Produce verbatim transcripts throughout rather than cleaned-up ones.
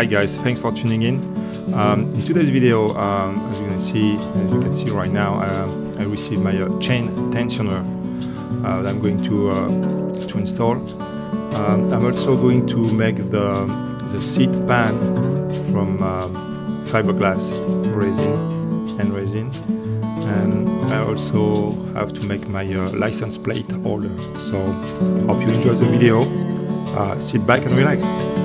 Hi guys, thanks for tuning in. Um, in today's video, um, as you can see, as you can see right now, uh, I received my uh, chain tensioner uh, that I'm going to uh, to install. Um, I'm also going to make the the seat pan from uh, fiberglass resin and resin, and I also have to make my uh, license plate holder. So, hope you enjoy the video. Uh, sit back and relax.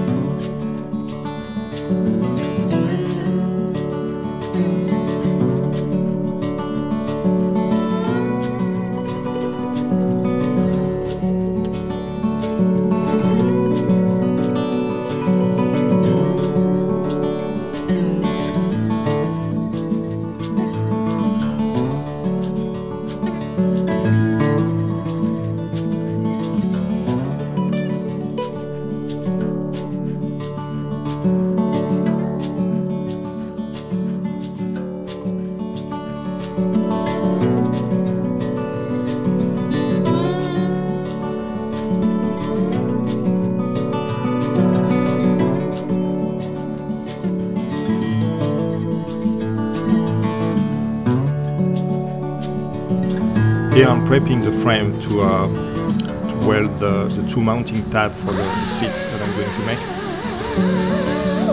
Here I'm prepping the frame to, uh, to weld the, the two mounting tabs for the, the seat that I'm going to make.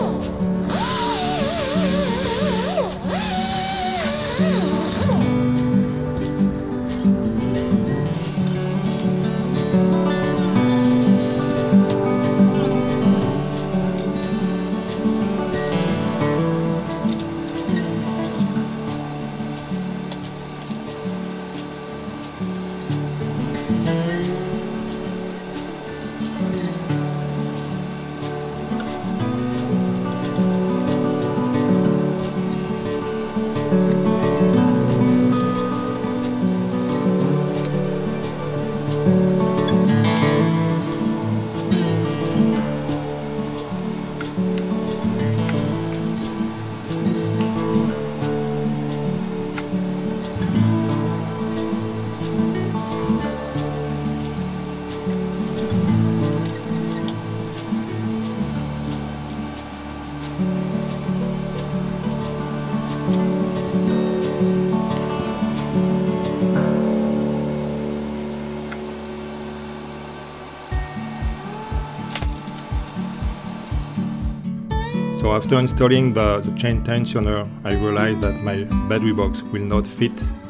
So after installing the, the chain tensioner, I realized that my battery box will not fit.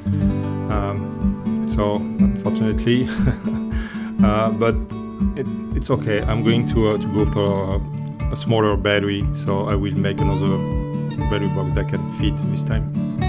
Um, so unfortunately, uh, but it, it's okay. I'm going to uh, to go for a, a smaller battery, so I will make another battery box that can fit this time.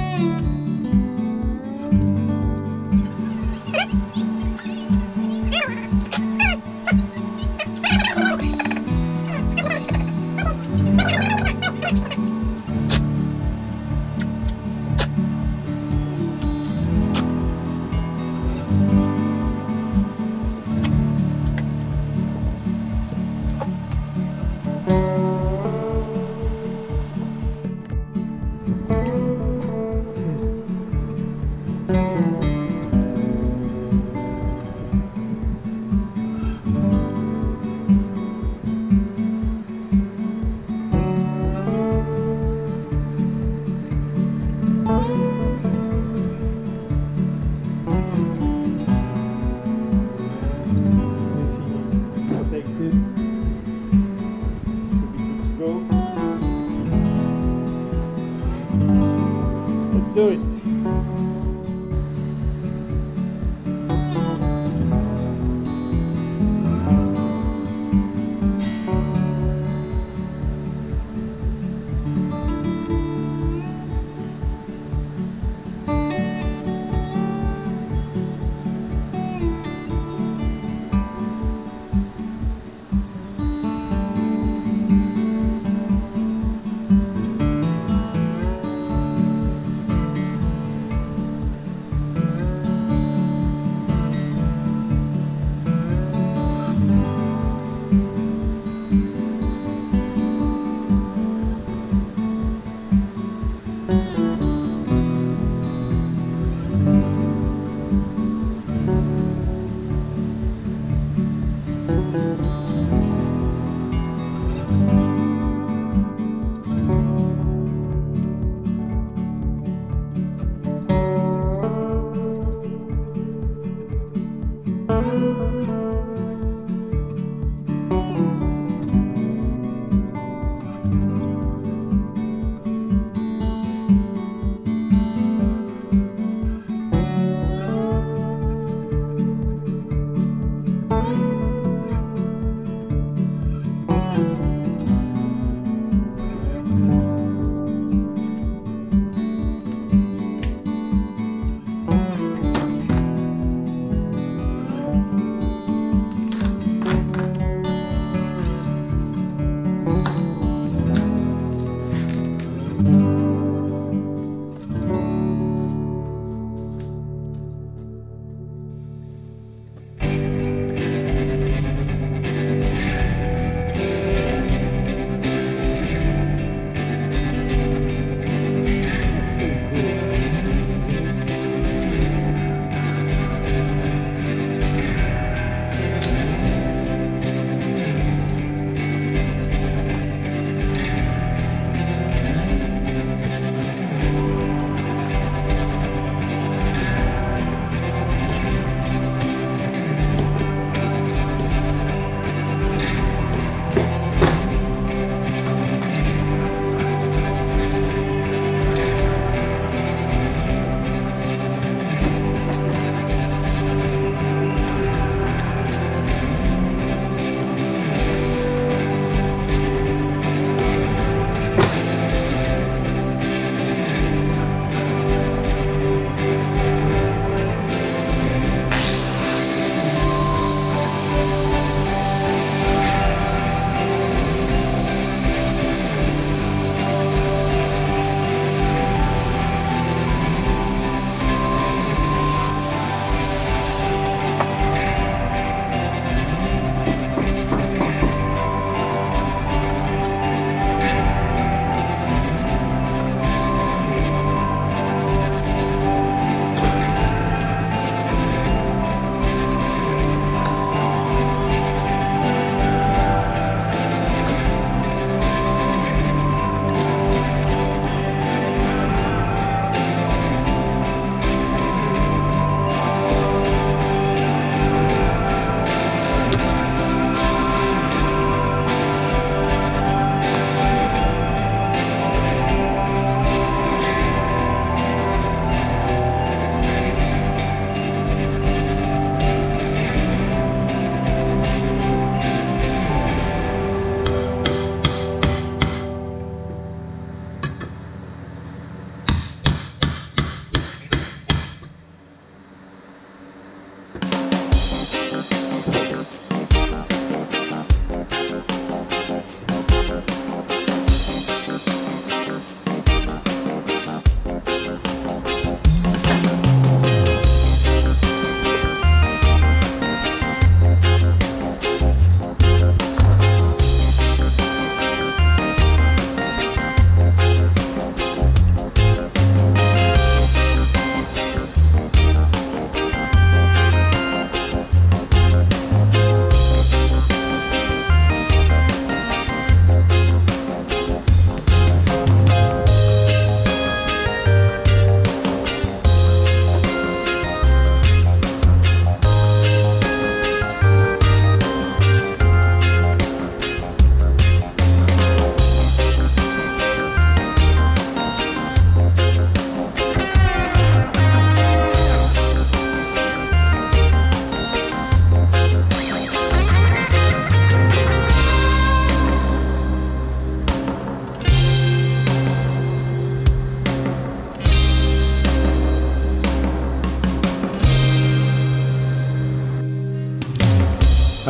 Do it.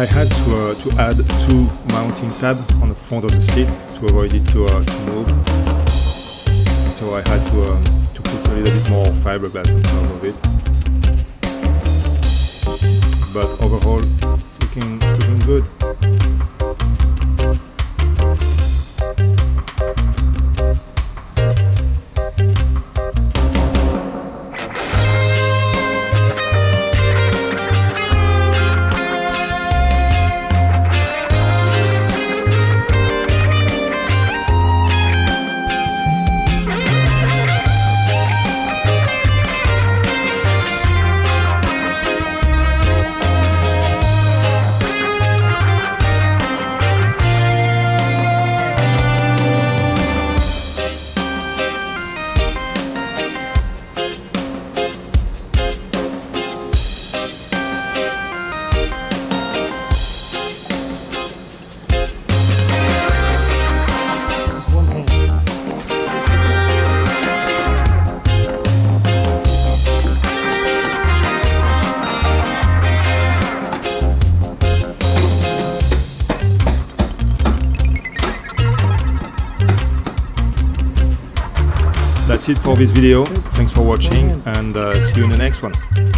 I had to, uh, to add two mounting tabs on the front of the seat to avoid it to, uh, to move. So I had to, um, to put a little bit more fiberglass on top of it. But overall, it's looking, it's looking good. That's it for this video. Thanks for watching, and uh, see you in the next one.